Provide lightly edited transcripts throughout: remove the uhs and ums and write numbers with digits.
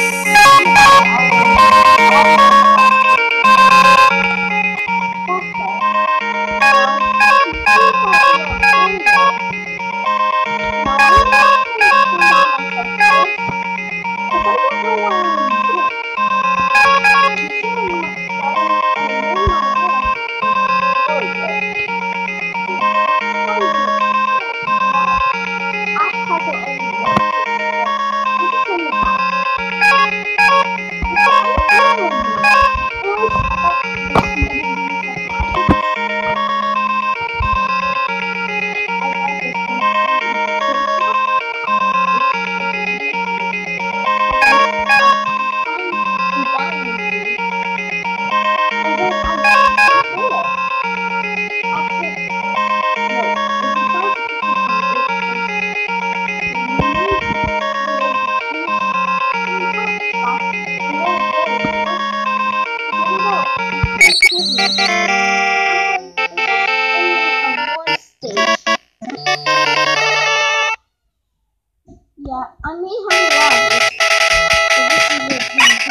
Yeah, I may have a lot of this, but this is a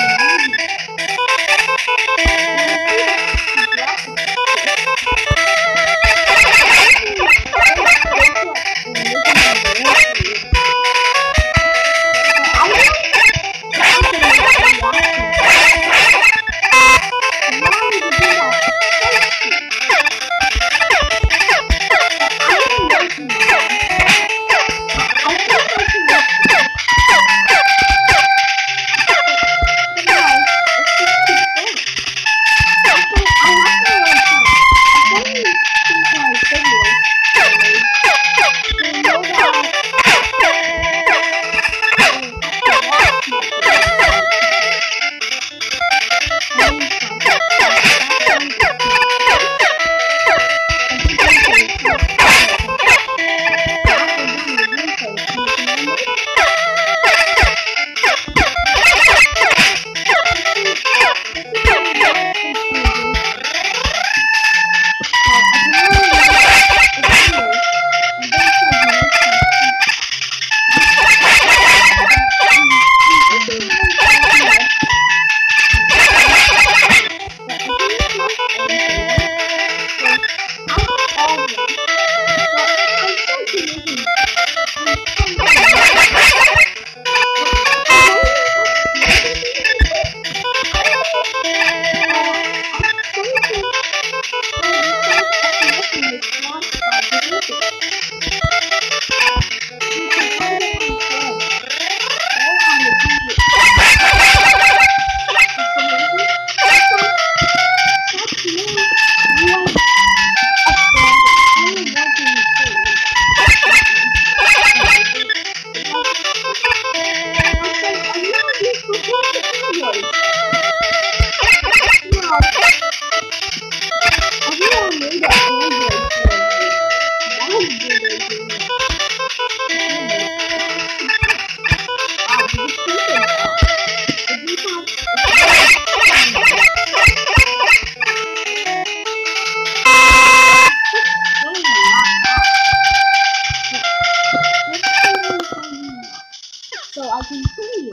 so I can kill you.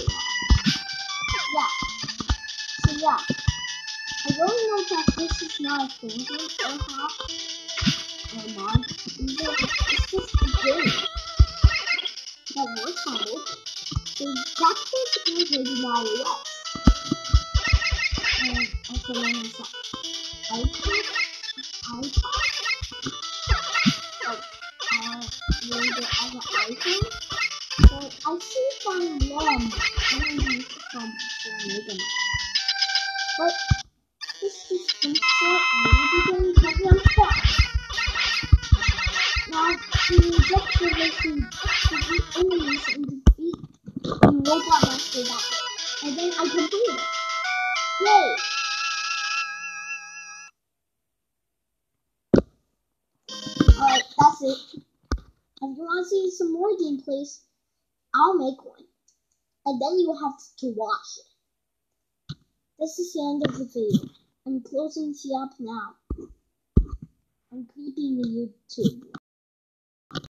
Yeah. So yeah. I don't know that this is not a penguin or not. Or not. It's just a game that works on it. So that's basically really not yet. And also when it's iPad. When the other iPhone. But I see some ROM. I don't use it from Mega Man. But this is simple and the game is fast. Now to get the version to beat enemies and defeat Robot Master that way. And then I complete it. Yay! Alright, that's it. If you want to see some more gameplays, I'll make one. And then you have to watch it. This is the end of the video. I'm closing it up now. I'm keeping the YouTube.